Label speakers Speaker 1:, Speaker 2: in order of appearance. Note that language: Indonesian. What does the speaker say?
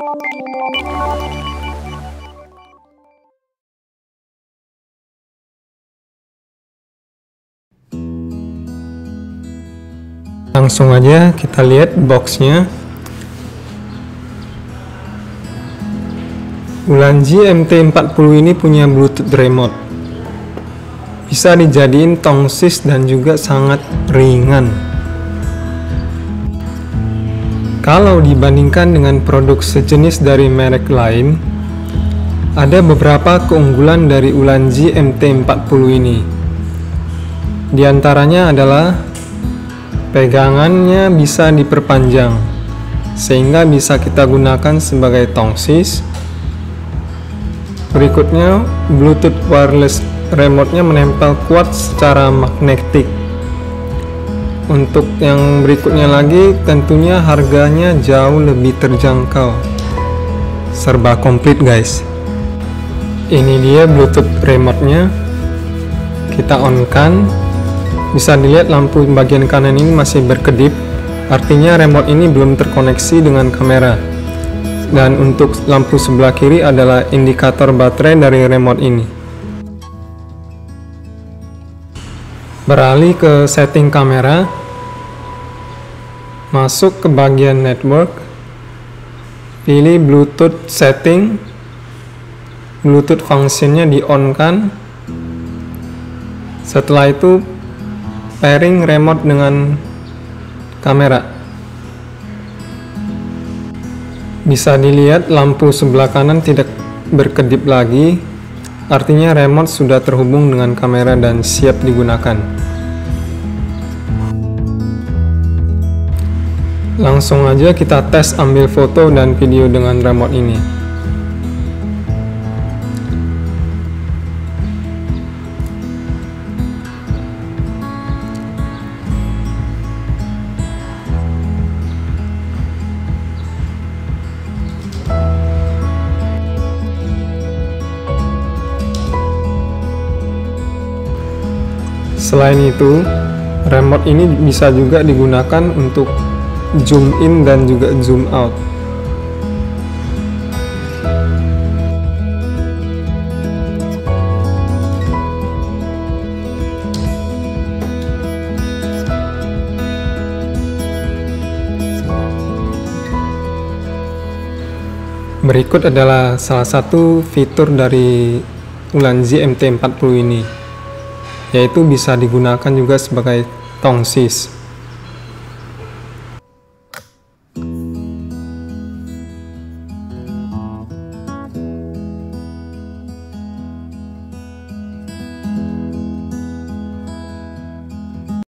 Speaker 1: Langsung aja kita lihat boxnya. Ulanzi MT40 ini punya Bluetooth remote. Bisa dijadiin tongsis dan juga sangat ringan. Kalau dibandingkan dengan produk sejenis dari merek lain, ada beberapa keunggulan dari Ulanzi MT40 ini. Di antaranya adalah pegangannya bisa diperpanjang, sehingga bisa kita gunakan sebagai tongsis. Berikutnya, Bluetooth wireless remote-nya menempel kuat secara magnetik. Untuk yang berikutnya lagi, tentunya harganya jauh lebih terjangkau. Serba komplit guys. Ini dia Bluetooth remote-nya. Kita on-kan. Bisa dilihat lampu bagian kanan ini masih berkedip, artinya remote ini belum terkoneksi dengan kamera. Dan untuk lampu sebelah kiri adalah indikator baterai dari remote ini. Beralih ke setting kamera, masuk ke bagian network, pilih Bluetooth setting, Bluetooth functionnya di on kan. Setelah itu pairing remote dengan kamera. Bisa dilihat lampu sebelah kanan tidak berkedip lagi, artinya remote sudah terhubung dengan kamera dan siap digunakan. Langsung aja kita tes ambil foto dan video dengan remote ini. Selain itu, remote ini bisa juga digunakan untuk zoom in dan juga zoom out. Berikut adalah salah satu fitur dari Ulanzi MT40 ini, yaitu bisa digunakan juga sebagai tongsis.